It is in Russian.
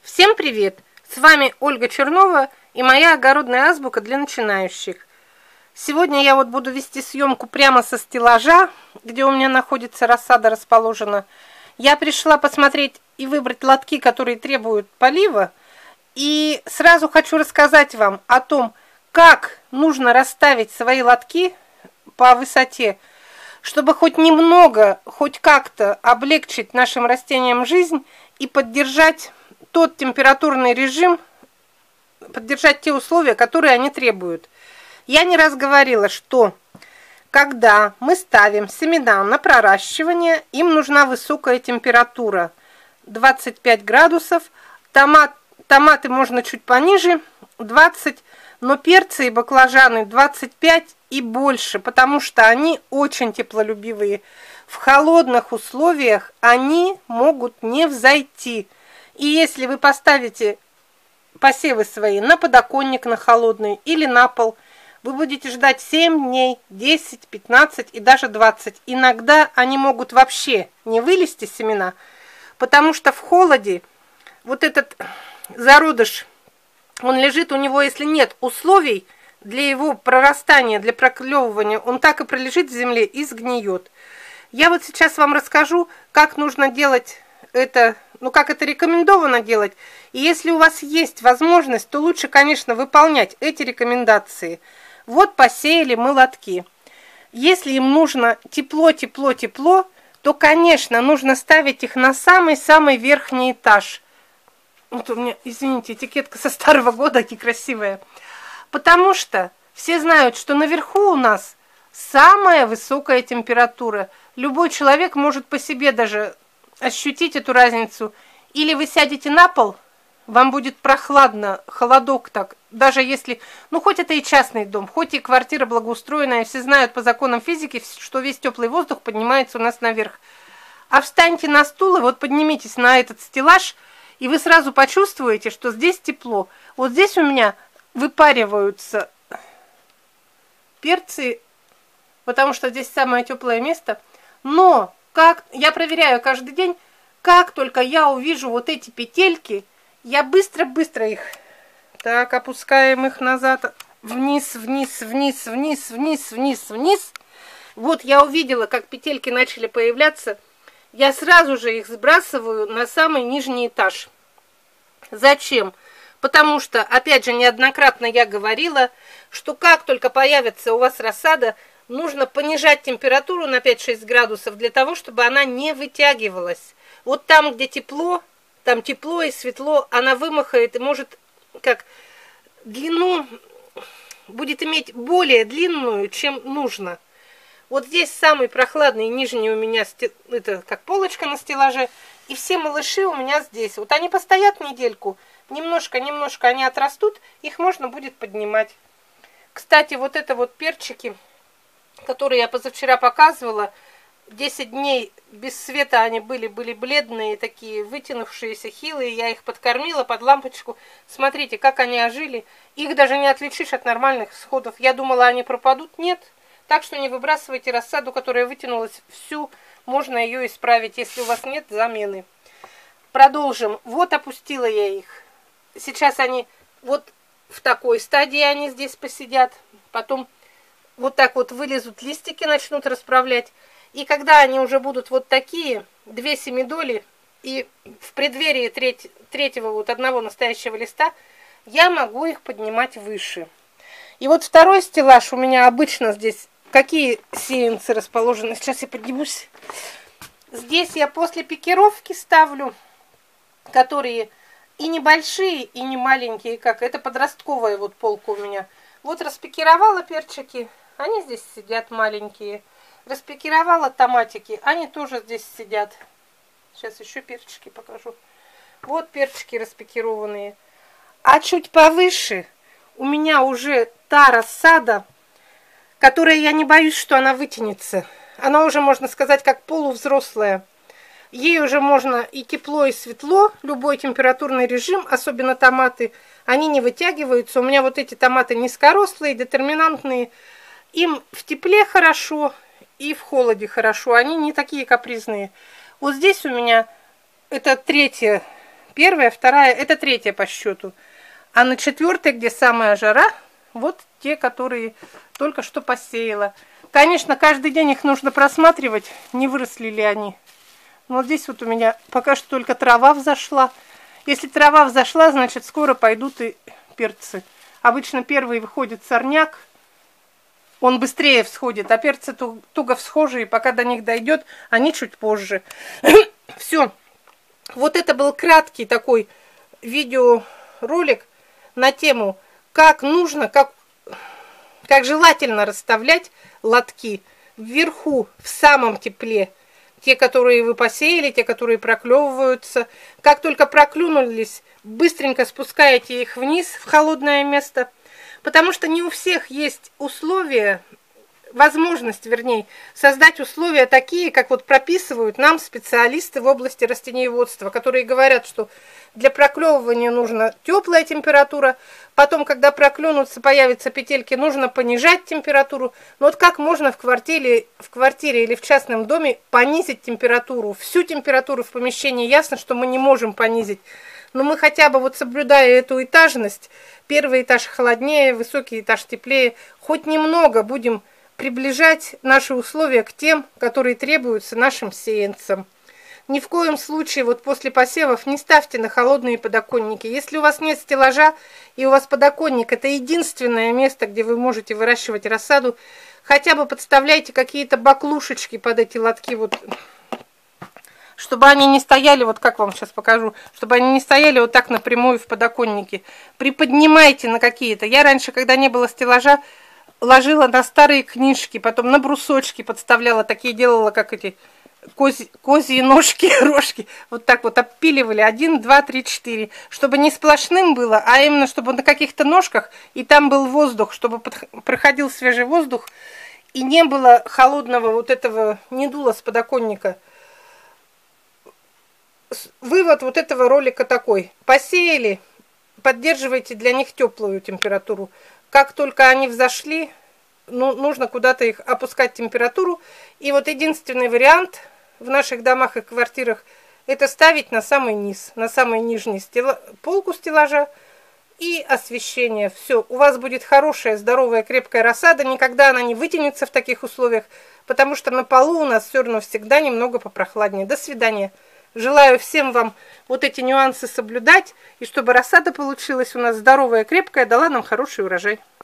Всем привет! С вами Ольга Чернова и моя огородная азбука для начинающих. Сегодня я буду вести съемку прямо со стеллажа, где у меня находится рассада расположена. Я пришла посмотреть и выбрать лотки, которые требуют полива. И сразу хочу рассказать вам о том, как нужно расставить свои лотки по высоте, чтобы хоть немного, хоть как-то облегчить нашим растениям жизнь и поддержать тот температурный режим, поддержать те условия, которые они требуют. Я не раз говорила, что когда мы ставим семена на проращивание, им нужна высокая температура, 25 градусов, томаты можно чуть пониже, 20, но перцы и баклажаны 25 и больше, потому что они очень теплолюбивые. В холодных условиях они могут не взойти. И если вы поставите посевы свои на подоконник, на холодный или на пол, вы будете ждать 7 дней, 10, 15 и даже 20. Иногда они могут вообще не вылезти, семена, потому что в холоде вот этот зародыш, он лежит у него, если нет условий для его прорастания, для проклевывания, он так и пролежит в земле и сгниет. Я вот сейчас вам расскажу, как нужно делать это, как это рекомендовано делать. И если у вас есть возможность, то лучше, конечно, выполнять эти рекомендации. Вот посеяли мы лотки. Если им нужно тепло, то, конечно, нужно ставить их на самый-самый верхний этаж. Вот у меня, извините, этикетка со старого года, некрасивая. Потому что все знают, что наверху у нас самая высокая температура. Любой человек может по себе даже ощутить эту разницу. Или вы сядете на пол, вам будет прохладно, холодок так. Даже если, хоть это и частный дом, хоть и квартира благоустроенная, все знают по законам физики, что весь теплый воздух поднимается у нас наверх. А встаньте на стул и поднимитесь на этот стеллаж, и вы сразу почувствуете, что здесь тепло. Вот здесь у меня выпариваются перцы, потому что здесь самое теплое место. Но как я проверяю каждый день, как только я увижу вот эти петельки, я быстро их, так, опускаем их назад, вниз. Вот я увидела, как петельки начали появляться, я сразу же их сбрасываю на самый нижний этаж. Зачем? Потому что, опять же, неоднократно я говорила, что как только появится у вас рассада, нужно понижать температуру на 5-6 градусов для того, чтобы она не вытягивалась. Вот там, где тепло, там тепло и светло, она вымахает и может как длину, будет иметь более длинную, чем нужно. Вот здесь самый прохладный нижний у меня, это как полочка на стеллаже, и все малыши у меня здесь. Вот они постоят недельку, немножко они отрастут, их можно будет поднимать. Кстати, вот это перчики, которые я позавчера показывала, 10 дней без света они были бледные, такие вытянувшиеся, хилые. Я их подкормила под лампочку. Смотрите, как они ожили. Их даже не отличишь от нормальных всходов. Я думала, они пропадут. Нет. Так что не выбрасывайте рассаду, которая вытянулась всю. Можно ее исправить, если у вас нет замены. Продолжим. Вот опустила я их. Сейчас они вот в такой стадии они здесь посидят. Потом вот так вылезут листики, начнут расправлять. И когда они уже будут вот такие, 2 семидоли, и в преддверии третьего одного настоящего листа, я могу их поднимать выше. И вот второй стеллаж у меня обычно здесь, какие сеянцы расположены, сейчас я поднимусь. Здесь я после пикировки ставлю, которые и небольшие, и не маленькие, как это подростковая полка у меня. Вот распикировала перчики, они здесь сидят маленькие. Распикировала томатики, они тоже здесь сидят. Сейчас еще перчики покажу. Вот перчики распикированные. А чуть повыше у меня уже та рассада, которая, я не боюсь, что она вытянется. Она уже, можно сказать, как полувзрослая. Ей уже можно и тепло, и светло, любой температурный режим, особенно томаты, они не вытягиваются. У меня вот эти томаты низкорослые, детерминантные. Им в тепле хорошо и в холоде хорошо. Они не такие капризные. Вот здесь у меня это третья Первая, вторая, это третья по счету. А на четвертой, где самая жара, вот те, которые только что посеяла. Конечно, каждый день их нужно просматривать, не выросли ли они. Но здесь вот у меня пока что только трава взошла. Если трава взошла, значит скоро пойдут и перцы. Обычно первый выходит сорняк, он быстрее всходит, а перцы туго всхожие, пока до них дойдет, они чуть позже. Все. Вот это был краткий такой видеоролик на тему, как нужно, как желательно расставлять лотки вверху, в самом тепле. Те, которые вы посеяли, те, которые проклевываются. Как только проклюнулись, быстренько спускаете их вниз в холодное место. Потому что не у всех есть условия, возможность, вернее, создать условия такие, как вот прописывают нам специалисты в области растениеводства, которые говорят, что для проклевывания нужна теплая температура, потом, когда проклюнутся, появятся петельки, нужно понижать температуру. Но вот как можно в квартире или в частном доме понизить температуру? Всю температуру в помещении ясно, что мы не можем понизить. Но мы хотя бы вот соблюдая эту этажность, первый этаж холоднее, высокий этаж теплее, хоть немного будем приближать наши условия к тем, которые требуются нашим сеянцам. Ни в коем случае вот после посевов не ставьте на холодные подоконники. Если у вас нет стеллажа и у вас подоконник, это единственное место, где вы можете выращивать рассаду, хотя бы подставляйте какие-то баклушечки под эти лотки, вот, чтобы они не стояли, вот как вам сейчас покажу, чтобы они не стояли вот так напрямую в подоконнике. Приподнимайте на какие-то. Я раньше, когда не было стеллажа, ложила на старые книжки, потом на брусочки подставляла, такие делала, как эти козьи ножки, рожки, вот так вот обпиливали, 1, 2, 3, 4, чтобы не сплошным было, а именно, чтобы на каких-то ножках, и там был воздух, чтобы проходил свежий воздух, и не было холодного вот этого, не дуло с подоконника. Вывод вот этого ролика такой: посеяли, поддерживайте для них теплую температуру. Как только они взошли, нужно куда-то их опускать температуру. И вот единственный вариант в наших домах и квартирах — это ставить на самый низ, на самый нижний полку стеллажа и освещение. Все, у вас будет хорошая, здоровая, крепкая рассада. Никогда она не вытянется в таких условиях, потому что на полу у нас все равно всегда немного попрохладнее. До свидания. Желаю всем вам вот эти нюансы соблюдать, и чтобы рассада получилась у нас здоровая, крепкая, дала нам хороший урожай.